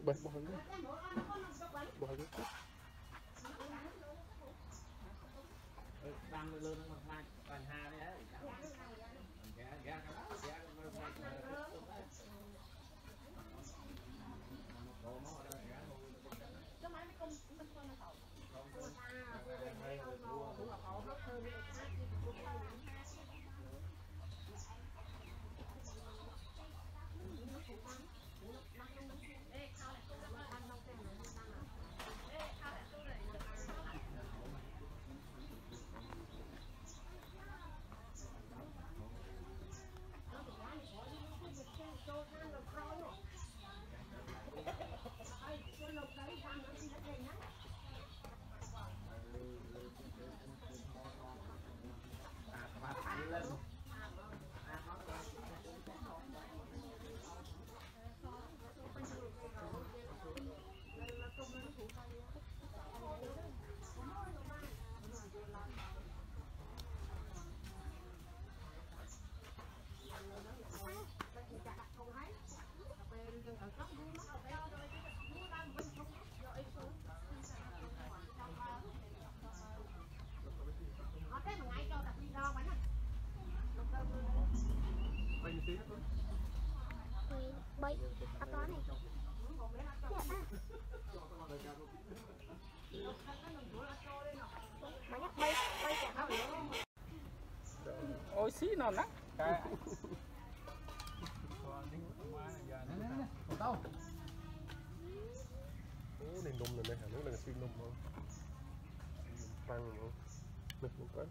bật bỏ đi đang lên bằng hà đấy đấy bay ấp đó này mà nhắc bay chẳng ôi xí nó nặng đâu này nôm này này hả nó là xi nôm không tăng không được một cái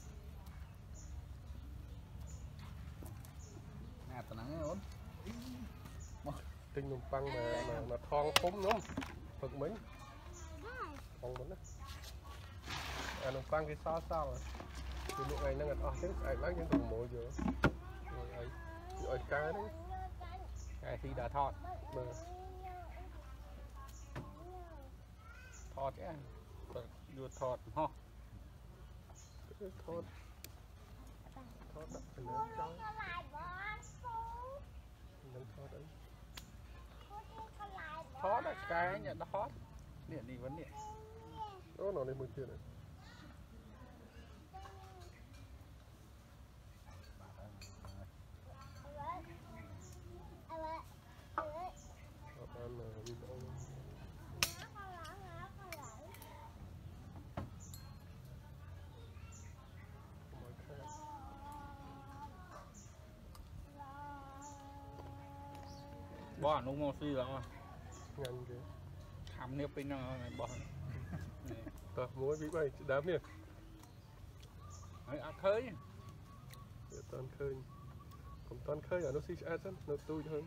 tao nắng ốm tinh nôm băng mà thon phúng đúng không phật mấy thon mấy đó nôm băng cái sao rồi thì lúc này nó ngặt chứ ai lấy những thùng mồi rồi ai ở cá đấy cái thì đã thọt thọt chứ vừa thọt ho thọt đặt cái lớn trong lớn thọt đấy thọt là cái nhận nó thọt điện đi vấn điện đó nó lên 10 tiền này bỏ nó ngon suy rồi nhanh kìa thầm nếp bên nó bỏ tập muối bị bay đám nè khơi toàn khơi còn toàn khơi ở nó xí ăn sẵn nó tui hơn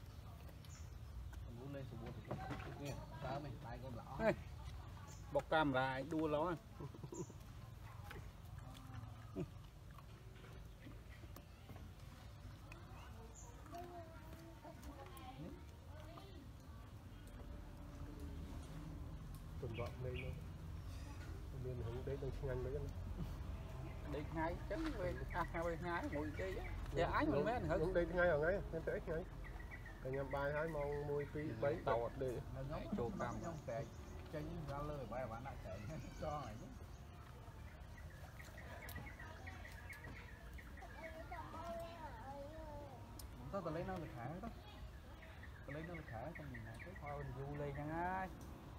lên số 4 thì tao mày tay con lỏ bọc camera đua ló tuần bọn đây nó nên hướng đấy đang nhanh đấy đây ngay chấm về ngay mùi đây giờ ánh mình mới hử đây ngay ở ngay nên tới ngay cái nhầm bài hai mong mùi phi bấy tàu để chỗ cam sẽ chân ra lời bài bạn lại sẽ cho này tao lấy nó được thả đó tao lấy nó được thả trong mình cái thôi mình du lên chẳng ai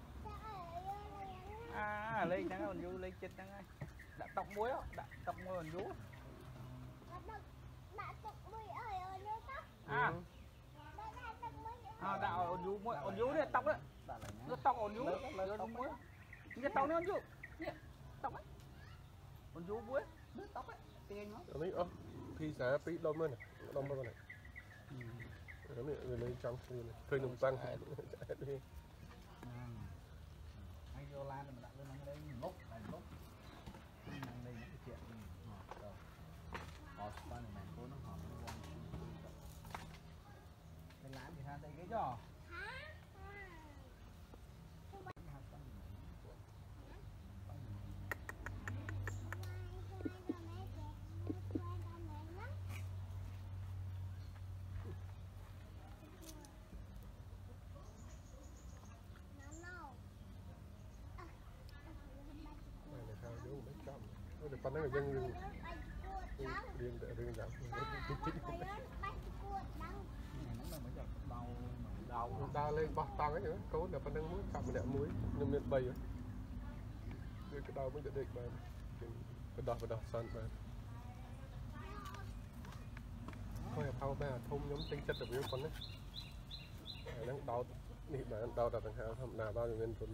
lên chẳng ai mình du lên chết chẳng ai đã tóc muối đó đã tóc muối mình du đạo ổn vú đấy tóc đấy nó tóc ổn vú cái tóc nó ổn vú tóc ấy ổn vú muối tóc ấy tiền nó phi giá phi đông hơn này đông hơn này cái này người lấy trong này khơi nồng tăng anh vô lan mình đặt lên đây ngốc này ngốc đây những chuyện họ này mày cố nó họ cái lái thì đây cái giò nó là dân riêng giảm đau lên bọt tăng ấy nữa cố là phần đang muốn chạm một đệm muối nhưng miền bầy cái đau mới được mà cái đọt sân mà thôi thao ba thông nhóm tinh chất được với con đấy đang đau nị mà đau đặt thằng hào thầm nào bao nhiêu nên tuần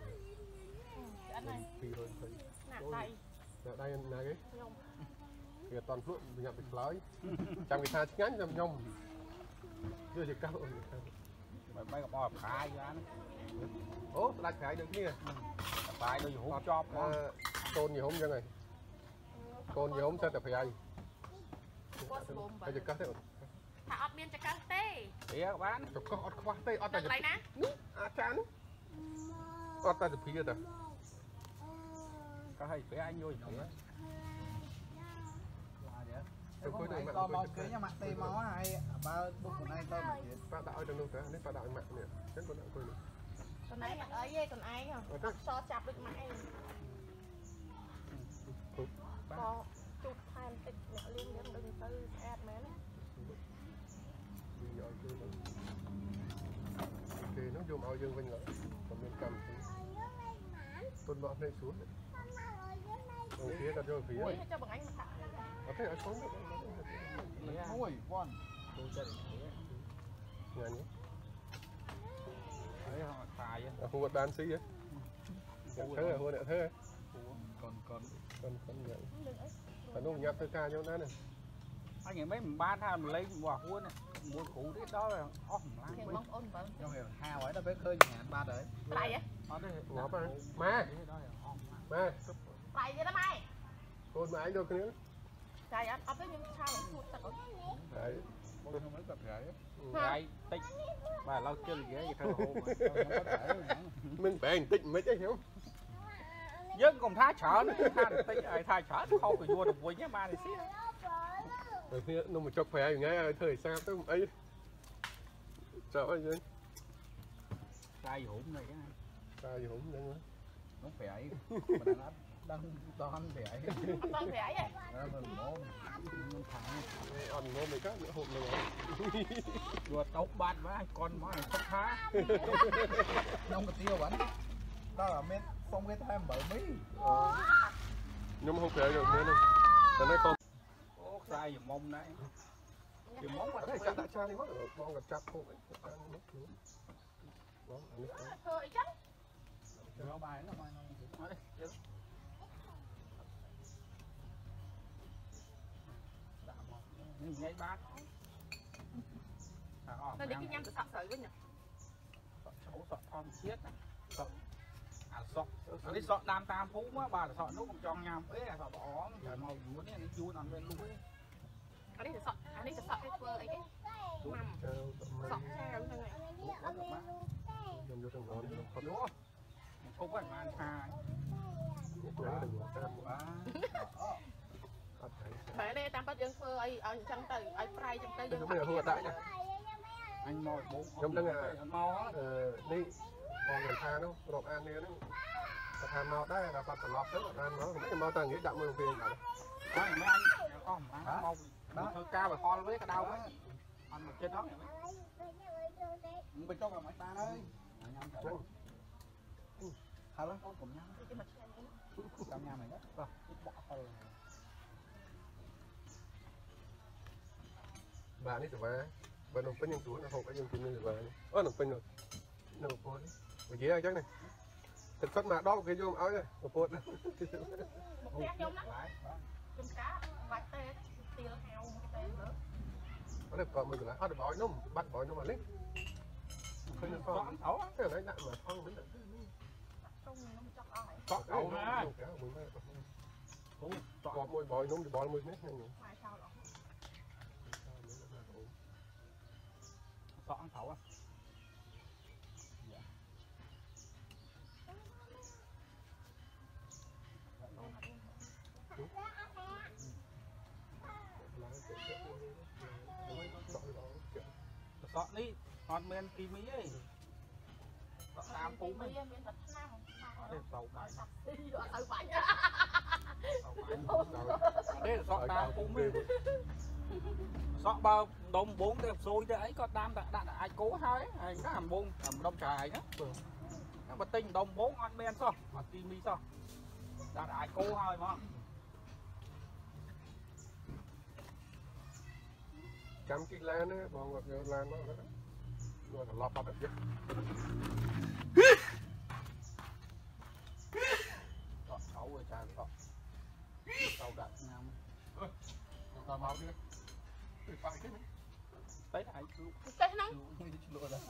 thì rồi thấy đây là cái kìa toàn phượng nhập được lái trong cái tha ngắn trong nhông chưa được cao mấy cái bò phai ra ố đặt cái được kia phai đôi hút chóp tôn nhiều hôm chưa này tôn nhiều hôm sao tập phải ai bây giờ cắt thế thả ọt miên cho căng tê tía các bạn chụp có ọt khoa tê ọt ta lấy ná chán ọt ta chụp phía ta có hay phải anh vô có một cái nhà mặt tì máu hay ba bút của này tôi mà chuyện ba đạo trong đâu thế này ba đạo mạng nè chắc con đạo tôi nữa còn ấy mặt ấy còn ai không so chạp được mãi có chụp than tích mẹ liên liên đừng tư ad mẹ thì nó dùng ao dương vinh rồi còn mình cầm tôn bọ này xuống ở phía đặt vô phía cho bằng anh thả ở thế ở xuống ôi con nhà nhé đấy họ xài ở khu vực đan xí á thế là khu này thế còn nhận còn lúc nhập tới ca nhau đó này anh nghĩ mấy mình bán tha mình lấy quả cuốn này mua củ đấy đó là óc thì mong ôn vợ trong hiểu hao ấy là biết khơi nhà ba đấy lại vậy ngó mà mà lại vậy đó mai con mà anh được cái nữa trời anh ấp với những sao mà thua tao đấy tôi không mới tập gái gái tích bà lau chân ghế gì thôi mình phải hành tịnh mấy chứ hiểu dân còn tha chở nữa tha chở không phải vua được vui nhé ba này xí rồi khi nó một chọc phải ngay thời sao tới ấy sợ gì sai hụm này cái này sao gì không nữa nó phải đang toàn phải con phải ấy đó mình mồm mình thẳng ăn ngon mấy cái nữa hộp này vừa tóc bát với con món này sắp phá nông cái tiêu bắn đó là men phong cái tham bởi mỹ nhưng mà không phải được nữa này tao nói con sai gì mông đấy thì mông mà thấy chặt đại cha đi mất rồi con gặp chặt không đấy hơi chắc nó bài nó bài nhảy bát nó đi cái nhăn từ sọ sợi với nhỉ xấu sọ thon xiết sọ sọ đi sọ đam tam phú quá bà sọ nó còn tròn nhầm ấy là sọ bỏ phải màu muốn này chú ăn bên luôn ấy anh đi sọ cái phơ ấy cái mầm sọ sao như này dùng vô trong nón đúng không không phải mà tha phải đây tam bắt dân phơ ấy ở trong tay ấy fry trong tay dân bây giờ đại nhá anh mồi bố trong đang mau đi còn người tha nó rộp ăn này nó tha mau đấy là bắt lọt tới ăn nó mấy mau ta nghĩ đậm mười tiền cả đó mấy anh con mau thôi cao và con với cái đau ấy ăn một trên đó bên trong là mấy ta đấy hay lắm con cùng nhau trong nhà mày đó bà đi từ bà nộp bên nhân tuổi nó không có nhân tiền như bà ơ nộp bên rồi nộp cô đấy mà dễ chắc này thật xuất mà đó cái vô áo này nộp cô đấy một cái giống lắm con cá vài tê tiêu heo một cái tê nữa nó được còn mình lại ăn được bói nó bắt bói nó mà lấy không được con cái đấy nặng mà không đến có ẩu ha có môi bói nó bói 10 mét này sọ ăn thấu à sọ đi còn men tí mỹ ấy តាមពុំមានទេមានតែឆ្នាំសោកបាញ់ទីយកទៅបាញ់ទេសក់តាមពុំទេសក់បើដុំបងទៅផ្សួយទៅអីក៏តាមតែដាក់អាចគោហើយហើយណាបងដុំច្រែកណាបើទិញដុំបងអត់មានសោះអត់ទីមីសោះដាក់អាចគោហើយមកចាំគិះឡានណាបងគាត់យកឡានមកគាត់ត្រឡប់បាត់ទៅទៀត Cọ xấu rồi cha cọ sâu đặt nhau còn máu chưa phải thế tới lại luôn ទេហ្នឹង luôn rồi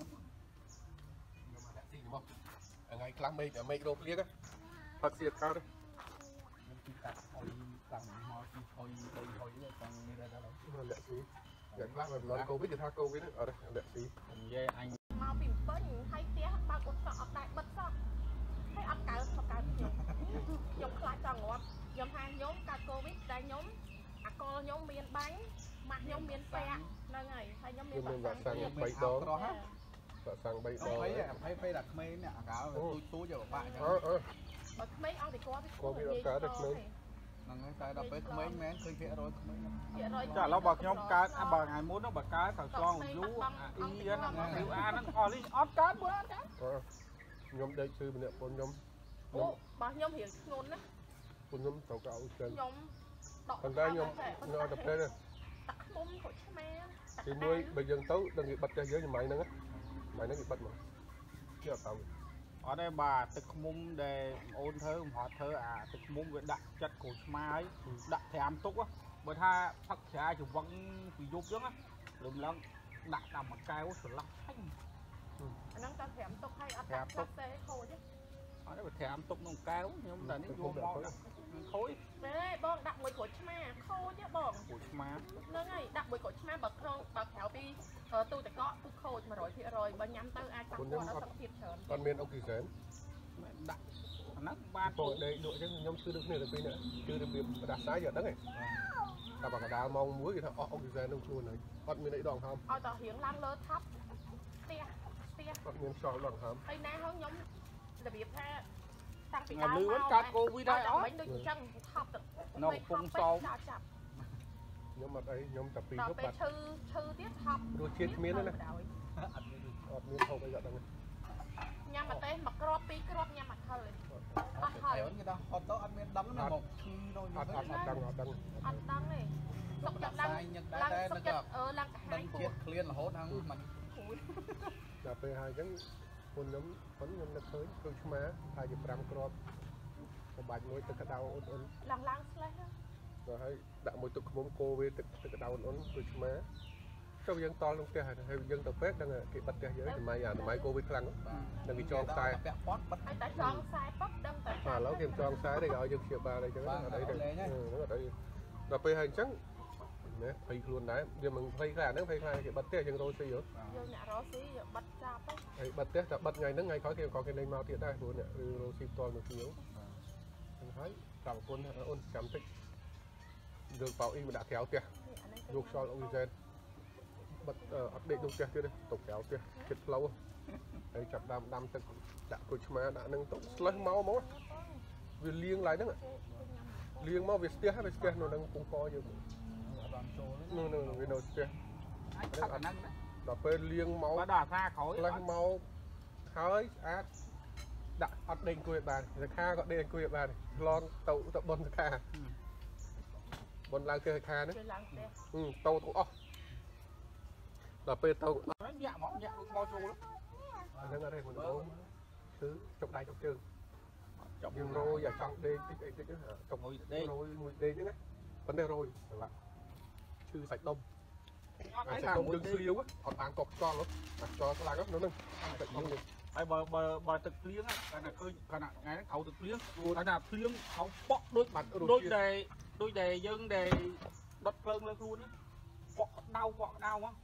nhưng mà lại gì đúng không ngày lăng mây ở mây đồ liếc á thật diệt cao đấy nhưng khi đặt hồi tầng mò khi hồi đây hồi là tầng như đây đó lẹ xí lẹ lăng mà nói covid thì tha covid đấy ở đây lẹ xí về anh មកពីពេញហើយផ្ទះបើកអត់សក់អត់ដែកបិទសក់ហើយអត់កើតខ្ញុំខ្លាចចង់ងាប់ខ្ញុំថាខ្ញុំកើតកូវីដតែខ្ញុំអាកលខ្ញុំមានបាញ់ម៉ាស់ខ្ញុំមានពាក់ហ្នឹងហើយហើយខ្ញុំមាន nhưng mà sang 3 đo បើsang 3 đo ហើយពេលដាក់ក្មេងអ្នកអាកៅទូចយកបាក់អញ្ចឹងបើក្មេងអស់តែគាត់ Covid អត់កើតទេក្មេងហ្នឹងហើយតែដល់ពេលក្មេងមែនឃើញភាគរយក្មេងចាឥឡូវបើខ្ញុំកើតបើថ្ងៃមុនបើកើតត្រូវឆ្លងយូរអ៊ីហ្នឹងយូអាហ្នឹងអស់លីអត់កើតបើអត់កើតខ្ញុំដេកជឿម្នាក់បងខ្ញុំអូបើខ្ញុំរៀងធ្ងន់ណាបងខ្ញុំត្រូវកៅចឹងខ្ញុំដកប៉ុន្តែខ្ញុំនៅអត់ទៅពេលទេតាក់ខ្មុំខូចឆ្មាទីមួយបើយើងទៅដឹងគេបិទផ្ទះយើងញ៉ាំហ្នឹងម៉ៃហ្នឹងគេបិទមកគេអត់ទៅអត់ទេបាទទឹកឃុំដែលអូនធ្វើមហត់ធ្វើអាទឹកឃុំវាដាក់ចិត្តក្រូចឆ្មាហើយដាក់ត្រាំទុកបើថាផឹកស្រាច្រវឹងពីយប់ចឹងលំឡើងដាក់តាមមួយកែវស្រឡះឆាញ់អាហ្នឹងតែ5ទុកហើយអត់ដាក់ផ្លាស្ទែខូចទេអត់ទេបើត្រាំទុកក្នុងកែវខ្ញុំតែនេះយកមកដាក់ខូចទេបងដាក់មួយក្រូចឆ្មាខូចទេបងក្រូចឆ្មាហ្នឹងហើយដាក់មួយក្រូចឆ្មាបើក្នុងបើក្រៅពីទូទឹកកកគឺខូច 100% បើញ៉ាំទៅអាចប៉ះពាល់ដល់សុខភាពច្រើនអត់មានអុកស៊ីហ្សែនដាក់អាហ្នឹងបានបងដេកលក់ចឹងខ្ញុំជឿដូចគ្នាទៅពីនេះជឿរបៀបផ្ដាសាយយកដឹងហ៎តែបើកដាលម៉ោង1គេថាអស់អុកស៊ីហ្សែនក្នុងខ្លួនហើយអត់មានអីដងហើមឲ្យតែរៀងឡើងលើថប់ផ្ទះអត់មានខ្យល់ដងហើមហើយណាហើយខ្ញុំរបៀបថាតាំងពីលឺវិញកើតកូវីដហើយអត់មិញដូចអញ្ចឹងថប់ទៅនៅកំពង់សោមចាប់ចាប់ខ្ញុំអត់អីខ្ញុំតែពីរដល់យប់ពេលបាត់ឈឺទៀតថប់រសជាតិគ្មានទេណាអត់មានអត់មានហូបអីក៏ដឹងញ៉ាំអត់ទេមួយគ្រាប់ពីរគ្រាប់ញ៉ាំអត់ហើយអត់ហើយហើយគេថាហត់ទៅអត់មានដឹងណាមកឈឺនៅអត់ដឹងអត់ដឹងទេសុកចិត្តឡើងឡើងសុកចិត្តឡើងកាហាដឹងយពោះជាតិឃ្លានរហូតហ្នឹងមិនដល់ពេលហើយអញ្ចឹងខ្ញុំខ្ញុំនឹកឃើញគឺឆ្មាថាជា5គ្រាប់សម្បាច់មួយទឹកក្តៅអ៊ុនឡើងស្លេះទៅហើយដាក់មួយទឹកឃ្មុំគោវាទឹកក្តៅអ៊ុនគឺឆ្មាចុះយើងតល់ក្នុងផ្ទះហើយយើងទៅពេទ្យដឹងគេបិទផ្ទះយើងសម័យគូវីដខ្លាំងនឹងគេចងខ្សែពាក់ព័ន្ធបិទហើយតែចងខ្សែប៉ុកដឹងតែឥឡូវគេចងខ្សែទេគេឲ្យយើងព្យាបាលអីចឹងអត់អីទេអត់អីដល់ពេលហើយអញ្ចឹងណែភ័យខ្លួនដែរវាមិនភ័យខ្លាចហ្នឹងភ័យខ្លាចគេបិទផ្ទះយើងរស់ស៊ីហ៎យើងអ្នករស់ស៊ីបិទចាប់ទៅហើយបិទផ្ទះតែបិទថ្ងៃហ្នឹងថ្ងៃក្រោយគេក៏គេលេងមកទៀតដែរព្រោះអ្នកឬរស់ស៊ីផ្ទាល់មួយគ្នាហ្នឹងហើយប្រាប់ប្រពន្ធអូនចាំតិចយកបោអ៊ីមកដាក់ក្រៅផ្ទះយកខ្យល់អុកស៊ីហ្សែនបិទអត់ដេកក្នុងផ្ទះទៀតទេទុកក្រៅផ្ទះចិត្តផ្លូវហើយចាប់ដាំទឹកដាក់ក្រូចឆ្មាដាក់ហ្នឹងទុកស្លេះមកវាលៀងឡើងហ្នឹងលៀងមកវាស្ទះហើយវាស្ទះនៅនឹងពងកយើងអត់បានចូលនៅវានៅស្ទះអាចផឹកអាហ្នឹងដល់ពេលលៀងមកបើដល់អាសាក្រោយស្លេះមកហើយស្អាតដាក់អត់ដេកអង្គុយបានសខាក៏ដេកអង្គុយបានឆ្លងទៅបនសខាបនឡើងគេសខាហ្នឹងឡើងផ្ទះទៅអស់ដល់ពេលទៅញាក់មកចូលហ្នឹងអត់ទេមិនអូនគឺចុកដៃចុកជើងចុកយើងរយឲ្យចង់ដេកតិចតិចហ្នឹងចុកមួយដេករយមួយដេកហ្នឹងណាប៉ុន្តែរយសម្រាប់ឈឺសាច់ដុំអត់សាឲ្យច់ថាដុំមួយយើងដេស្កលាវអត់បានកកស្កល់ស្កល់ខ្លាំងហ្នឹងនៅហ្នឹងសាច់យើងហើយបើទឹកភ្លៀងគាត់ថាឃើញគាត់ថាថ្ងៃហ្នឹងខោទឹកភ្លៀងគាត់ថាភ្លៀងខោប៉ក់ដូចដូចដែលយើងដែលដុតភ្លើងលើខ្លួនប៉ក់ដៅមកបាត់ក្លិនទៅ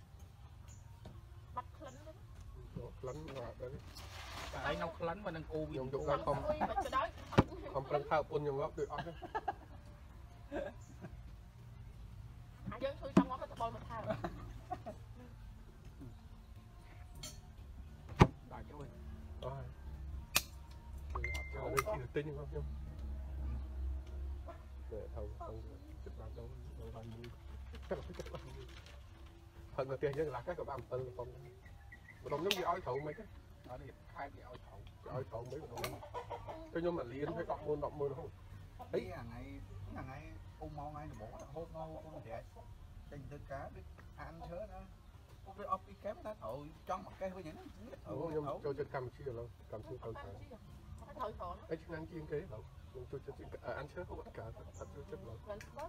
ក្លិនអត់ដឹងតែឯងនៅក្លិនមកនឹងគូវាខ្ញុំយកដល់ខំអុយមិនទៅដល់ខំប្រឹងថើពុនខ្ញុំងាប់ដូចអត់អាយើងជួយចង់ងាប់ទៅបលមកថើដាច់អើយអស់ tinh không nhung để thầu không chụp làm đâu bàn mui hơn là tiền là cái của bạn từ phòng đồng giống như oi thầu mấy cái ở đây khai cái oi thầu mấy đồng cái nhưng mà liền phải đọc môn không ấy ngày ngày ôm mong ngày bố hôm mau ôm trẻ trên tất cả biết ăn chớ nữa cái ốc cái kém đó thầu trong một cái hơi nhẫn nhưng cho chân Campuchia rồi Campuchia thầu ấy chức năng chiên kế đâu cho ăn chớ không tất cả thật chưa chất rồi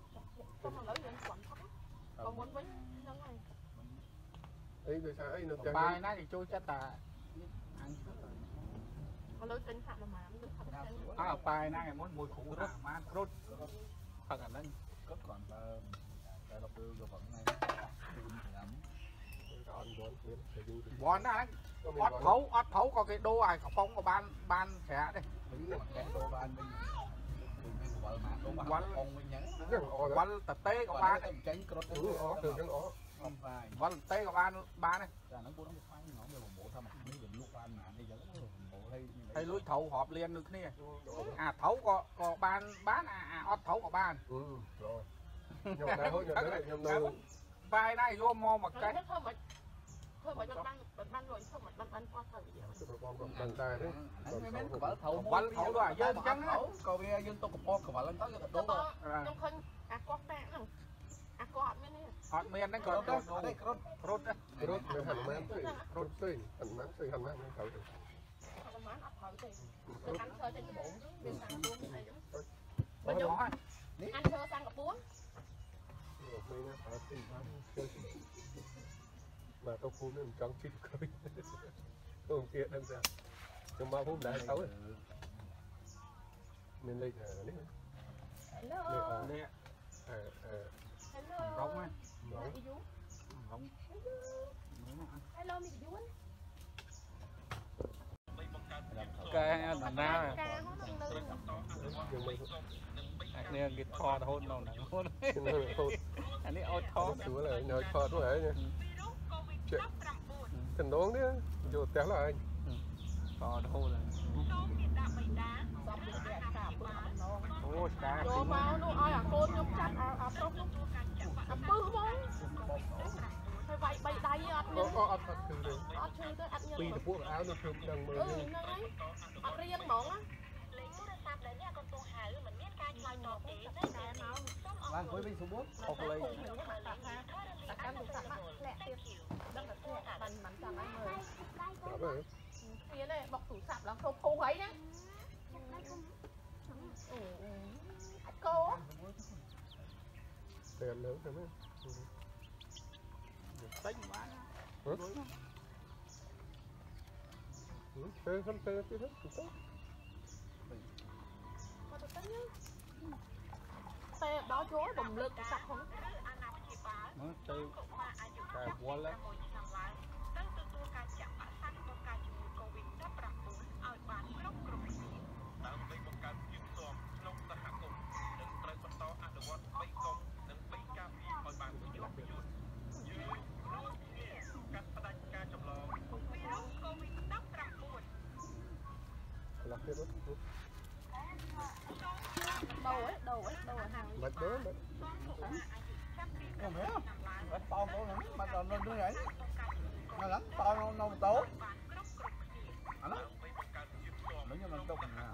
ấy vì sao ấy nó bài này thì chui chắc là ăn bài này muốn mùi khủ đó mà rốt thật là lên cất còn là đọc đưa vào vận này bọn đó ót thấu có cái đô ai có phong của ban sẽ đây đồ ban mình vợ mà đồ ban con mình nhắn quanh tập tế của ban tránh cột quanh tế của ban này nó cũng nó phai nó về bộ thăm mấy đường lúc ban mà bây giờ bộ hay lối thấu họp liền được nè à thấu có ban bán ót thấu của ban rồi bài này vô mò một cái thôi mà ban rồi thôi mà ban qua thời bàn tay đấy quanh thấu rồi dân chắn còn bây giờ dân tôi cũng có vào lên tới cái đồ trong khơi có tẹn có hạt miên này hạt miên đấy còn đây rốt mình hẳn mát thì rốt xơi hẳn mát mình thấu được ăn chơi trên cái bộ bên sang luôn này ăn chơi sang gặp bún mà tôi phun nó trắng chít cười không kia đem ra trong bao phun đã xấu rồi nên đây là đấy hello nè hello rong á rong hello mình Dũng cái thành ra anh này cái kho là hôn nào nè hôn anh ấy ôi thó sửa lại nhồi kho thôi ấy nha chuyện tình đốn đấy vô té là anh kho hôn rồi ô cá vô vào nó ai côn nhóc chặt tóc bự mông phải vậy bay đầy thật từ đấy vì được buộc áo được chụp đằng mờ riêng mỏng á Vâng, với bên số 4 học lấy kia này bọc tủ sạp là không cô ấy nhá cô tiền lớn rồi mấy tính quá tê không tê tí hết tê đó chúa bầm lực sạch không tê cà bua lên đầu ấy hàng bạch bớ đấy không biết không bạch to của nó mà còn nó đuôi ấy nó lắm to nó tốt nó nếu như mình đâu cần nào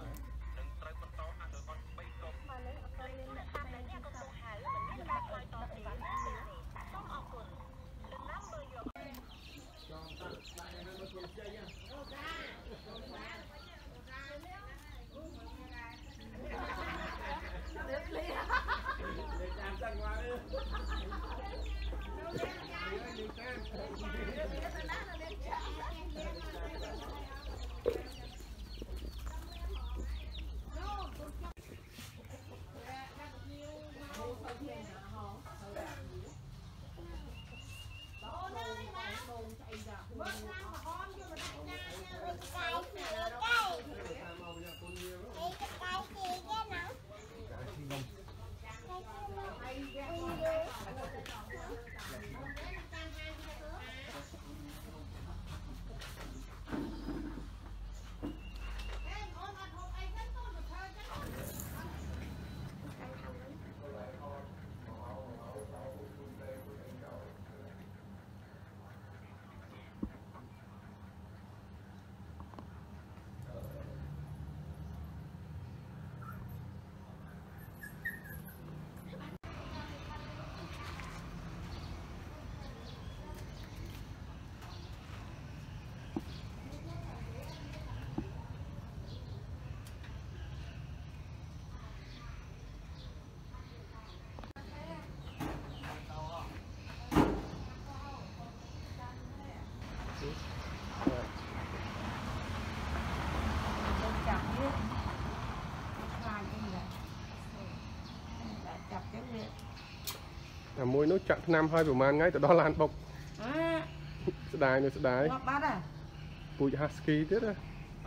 មួយនោះចាក់ថ្នាំឲ្យប្រហែលថ្ងៃទៅដល់ឡានបុកស្ដាយនៅស្ដាយងាប់បាត់ហ៎ពូជ Husky ទៀតណា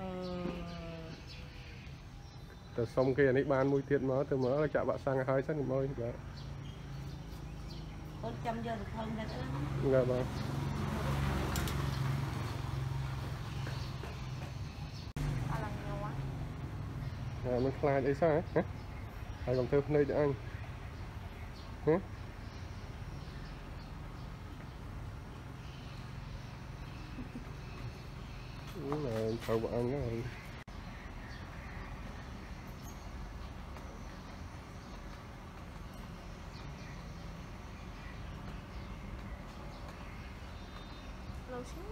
ទៅសុំគេអានេះបានមួយទៀតមកទៅមើលចាក់វ៉ាក់សាំងឲ្យសិនកុំអើយបាទអូនចាំយកទៅផងដែរបាទបាទมันคลายไอ้ซ่าฮะไอ้ของเธอพเนยจะอังฮะนี่là thầu của anh đó rồi lâu xíu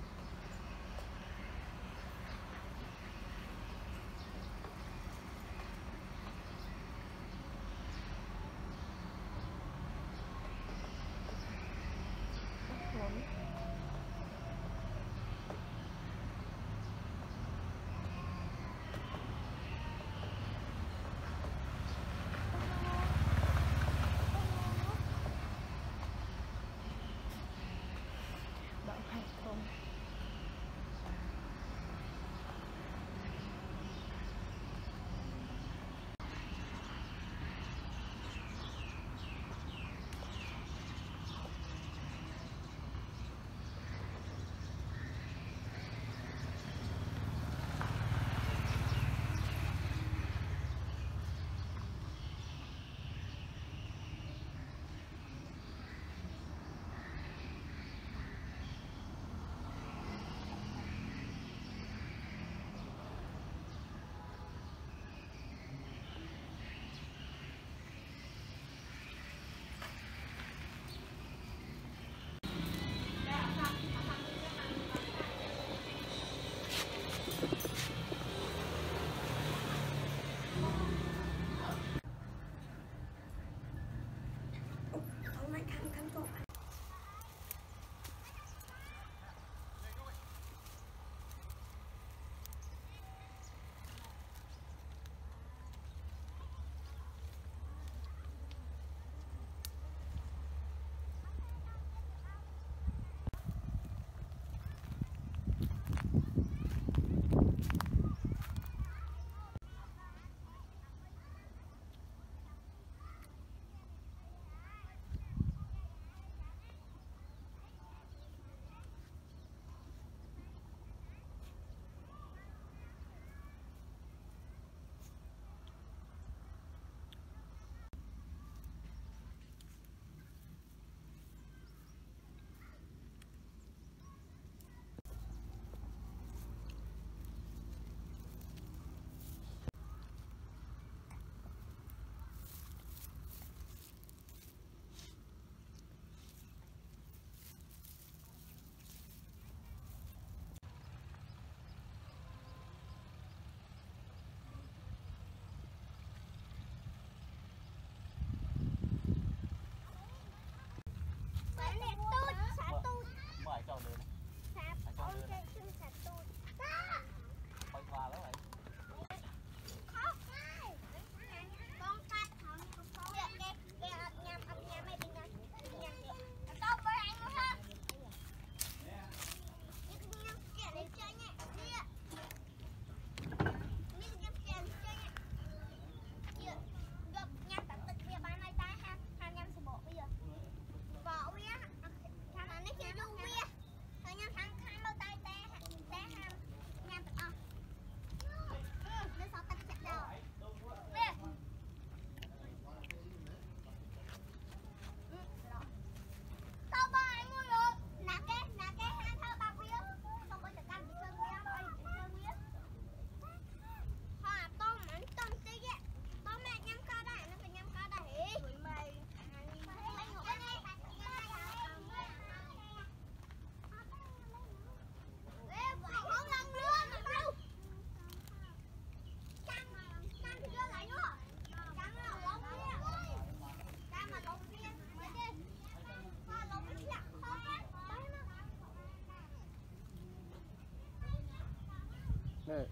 này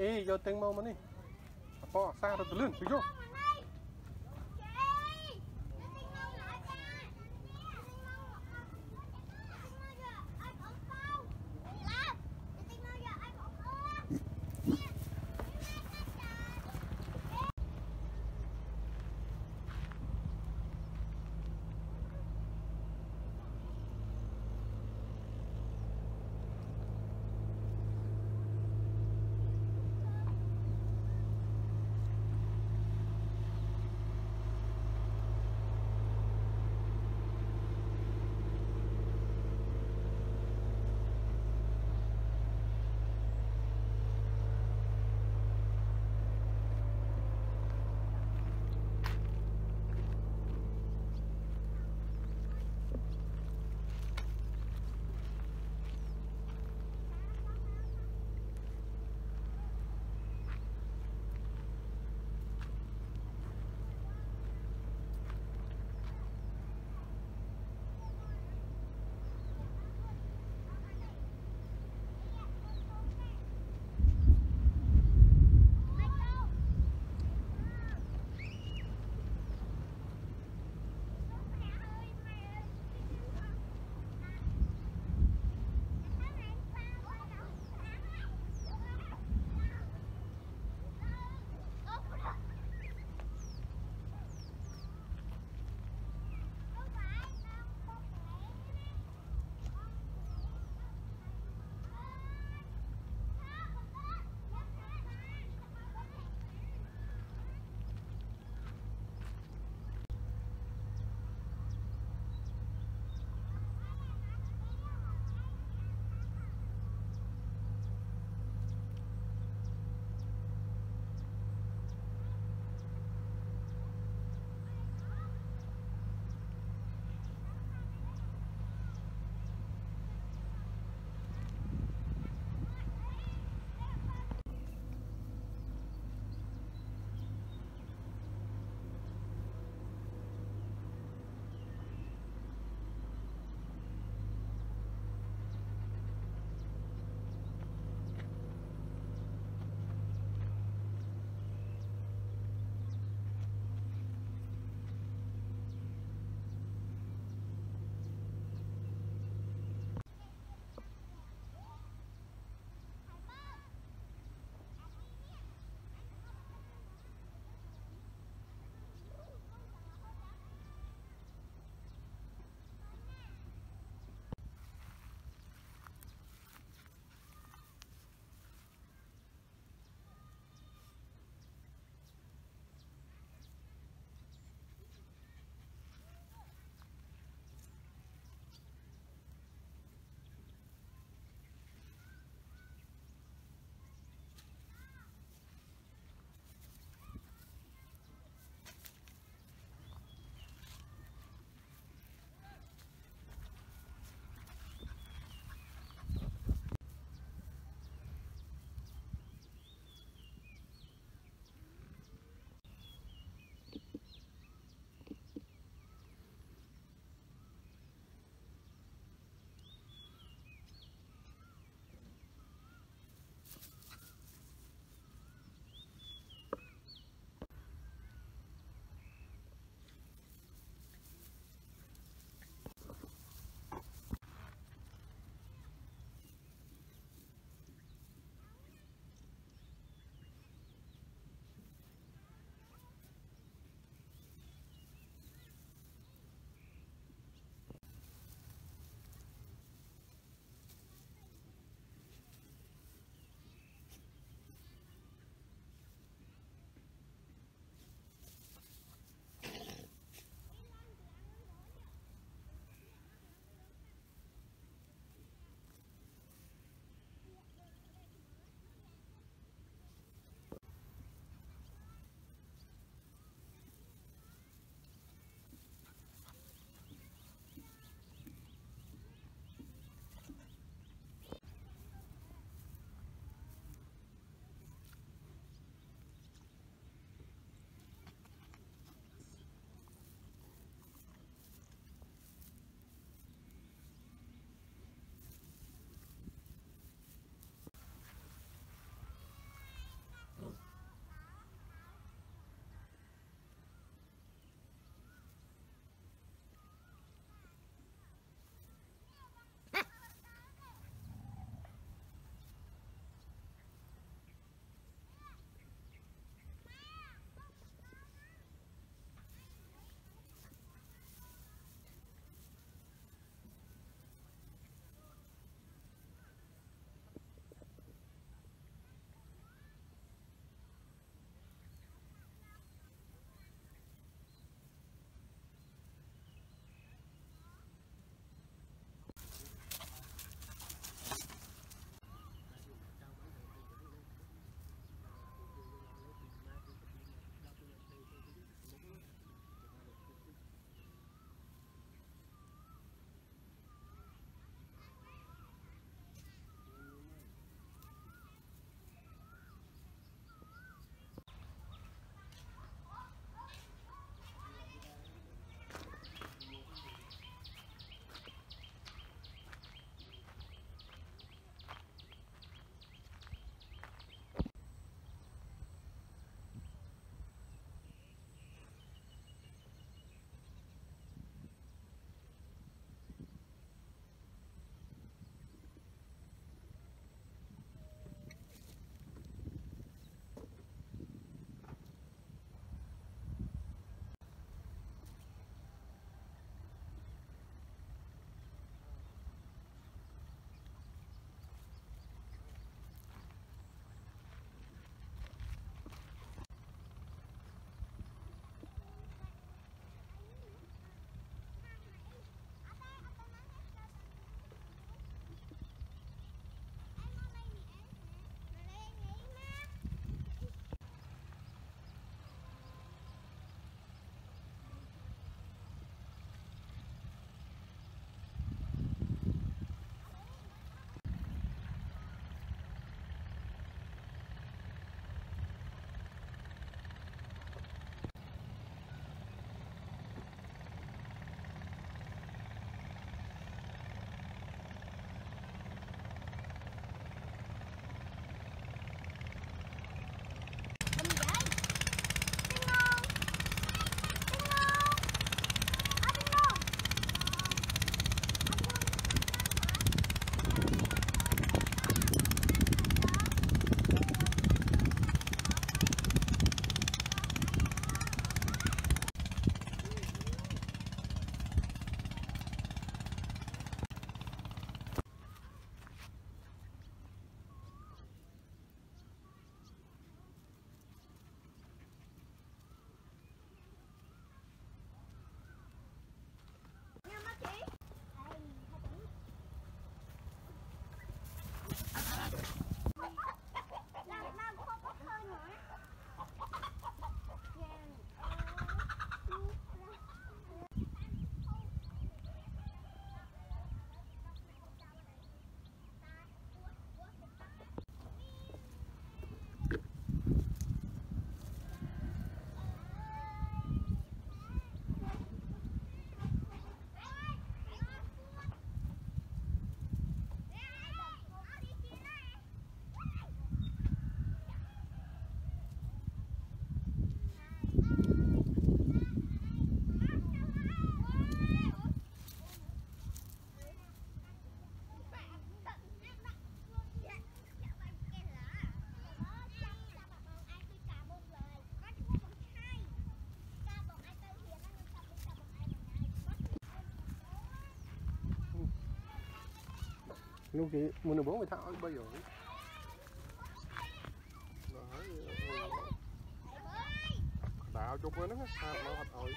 ý vô tiếng mô mà đi bỏ xa rồi từ lươn đi vô lúc kia mua được 40 thao bây giờ đào chụp với nó sao nó thật rồi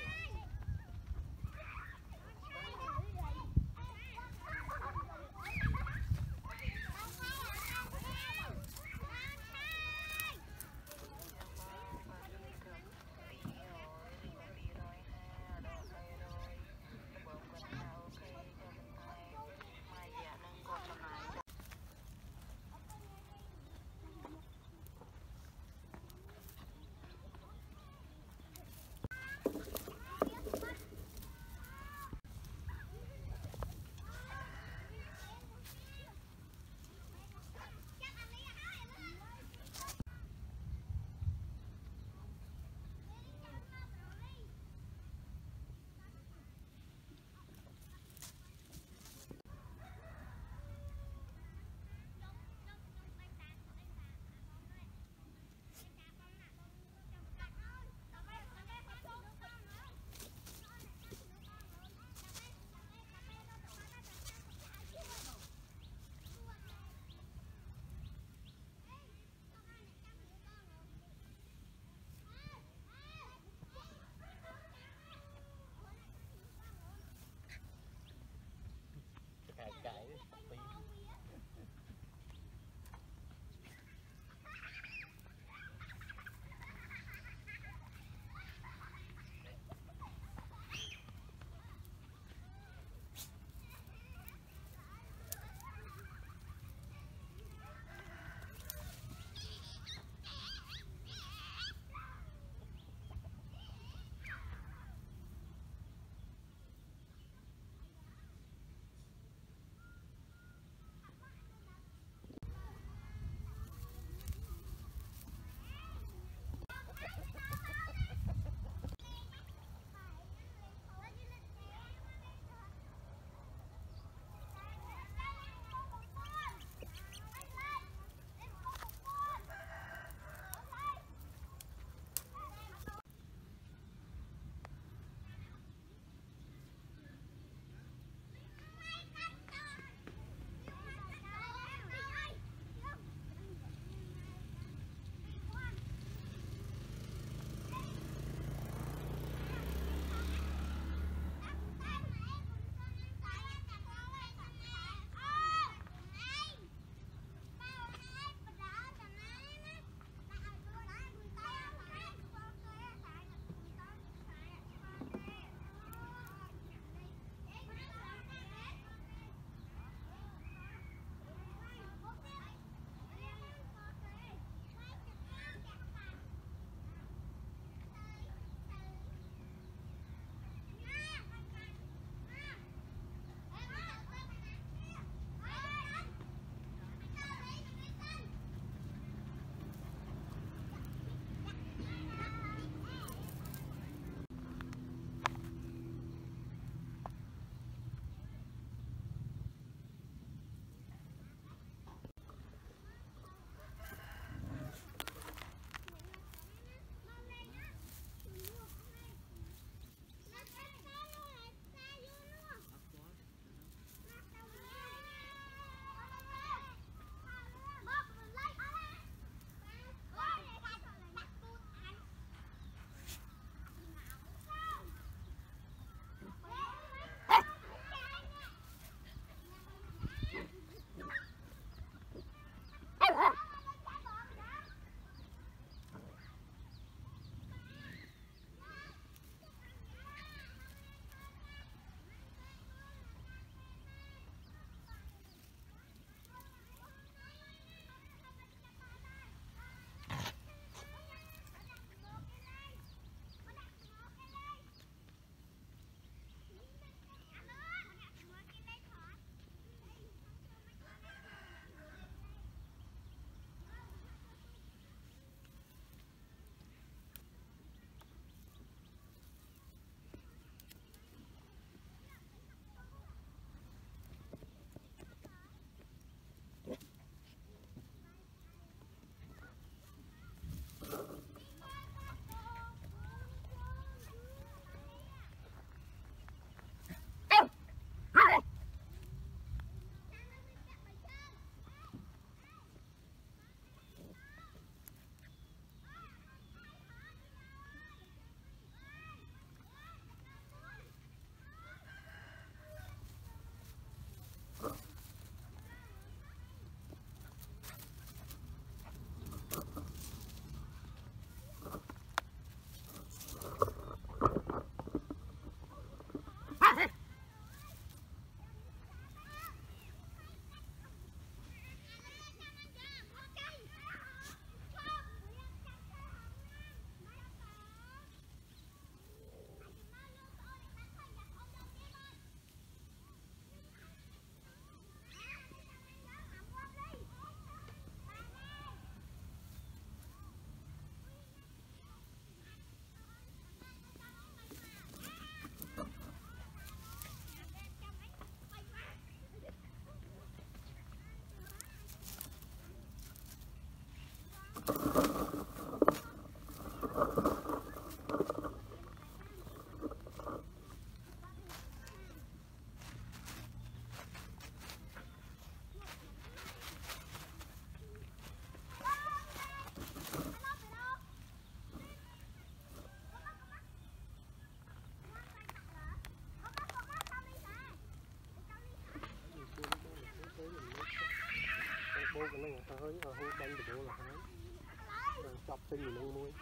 nâng ở hông bánh được là hái chọc tinh mình nâng môi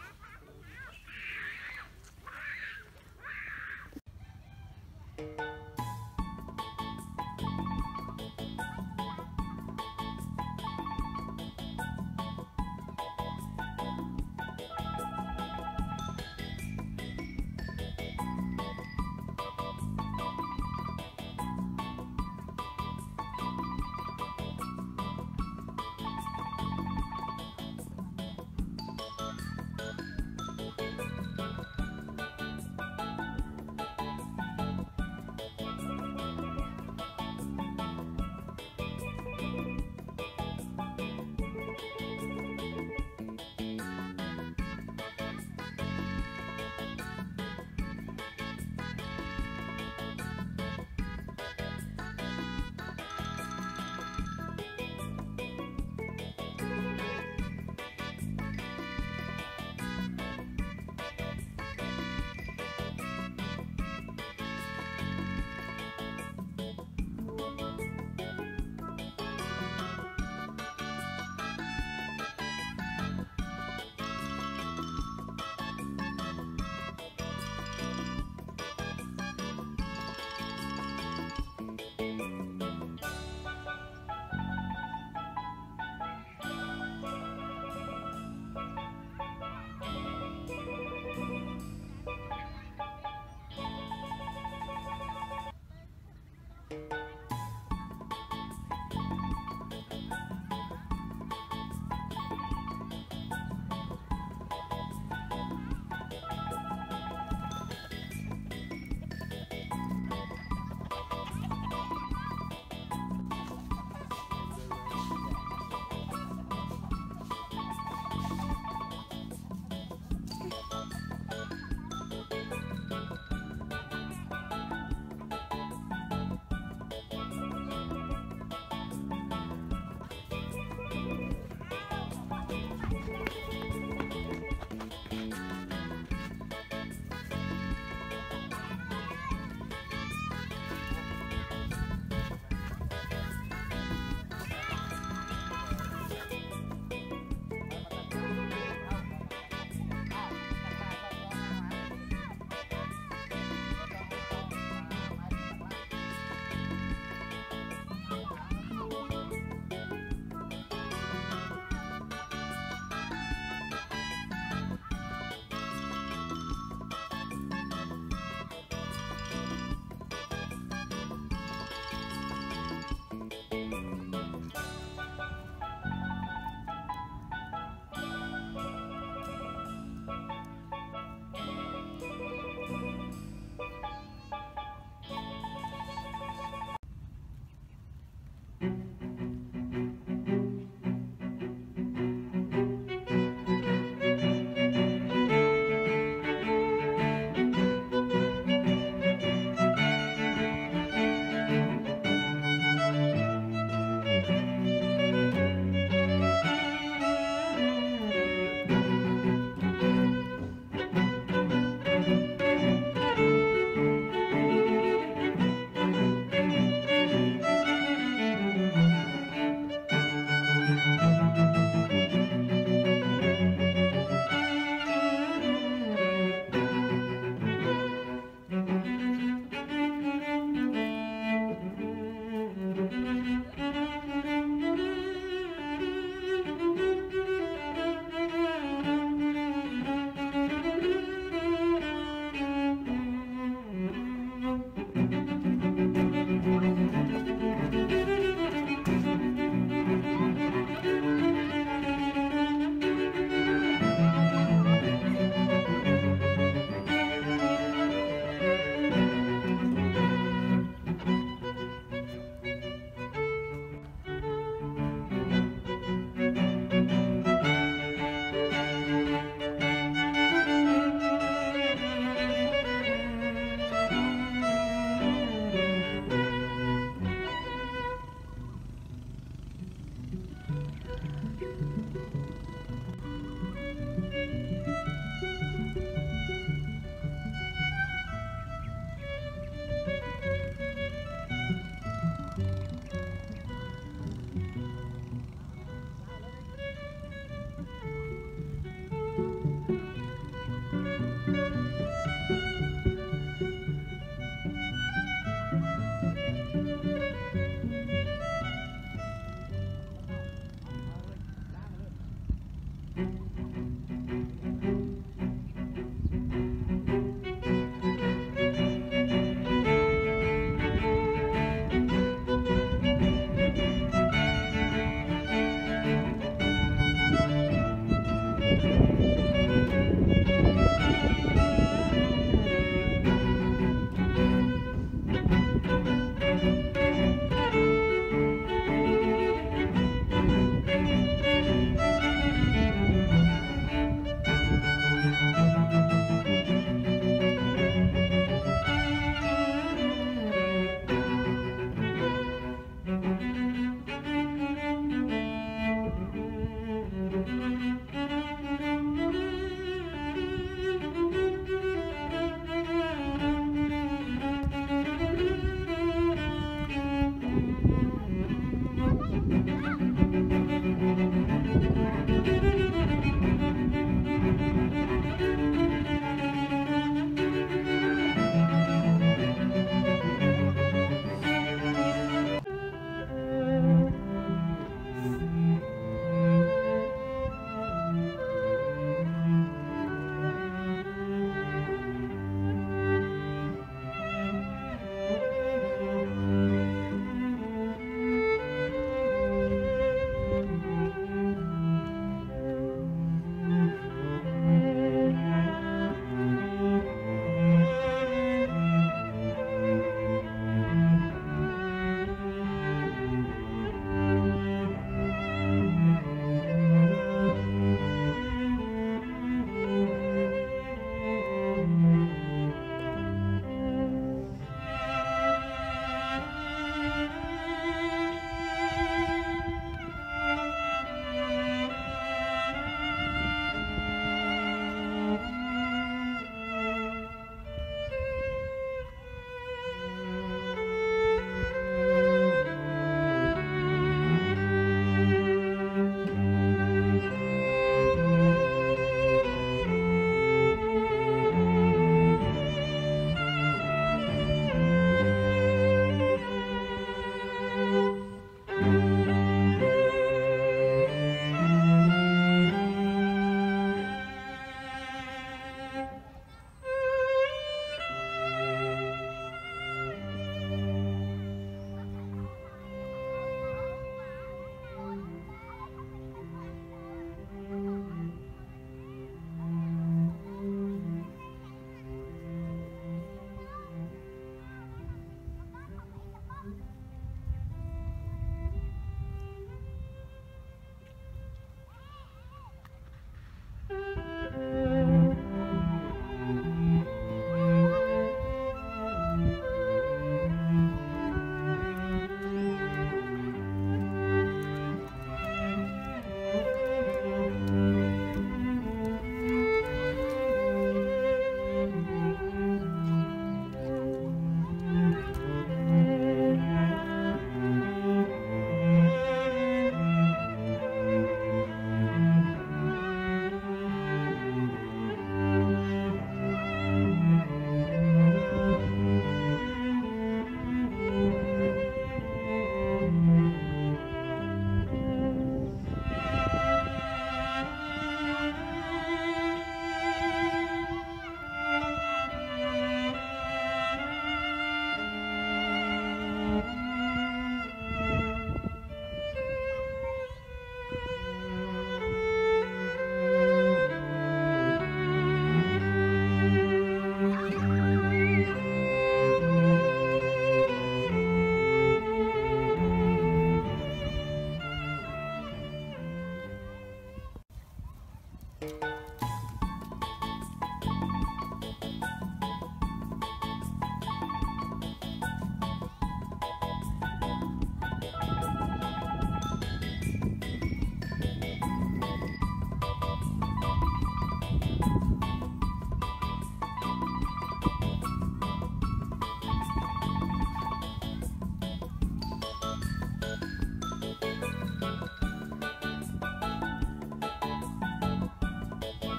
Hãy subscribe cho kênh Ghiền Mì Gõ để không bỏ lỡ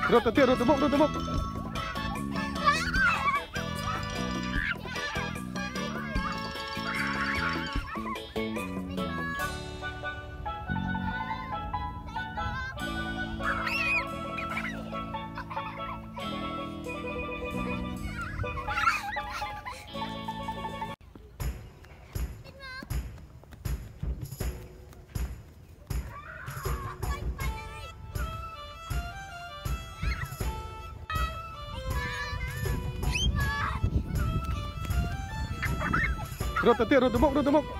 Rút tới bụng, rút tới bụng. Rút tới bụng, rút tới bụng.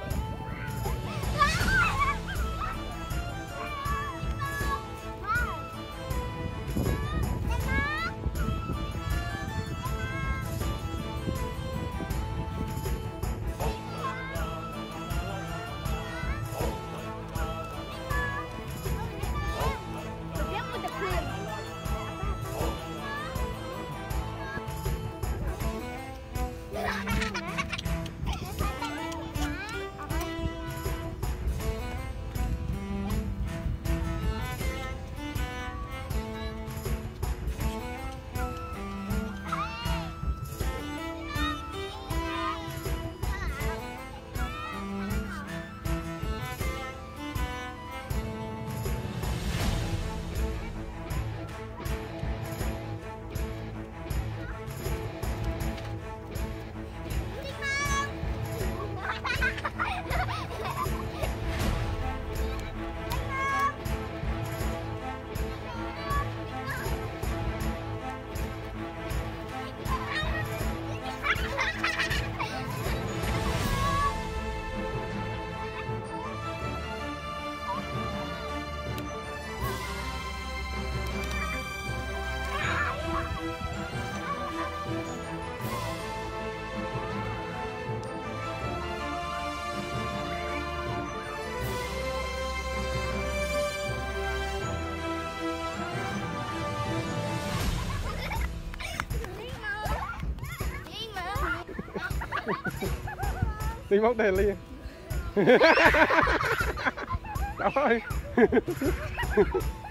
Đi móc đèn liền. Trời ơi.